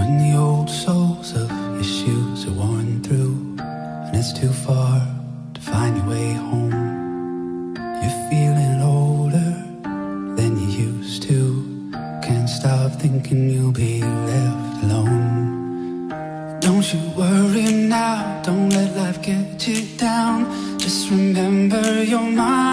when the old soles of your shoes are worn through, and it's too far to find your way home. You're feeling older than you used to. Can't stop thinking you'll be left alone. Don't you worry now, don't let life get you down. Just remember you're mine.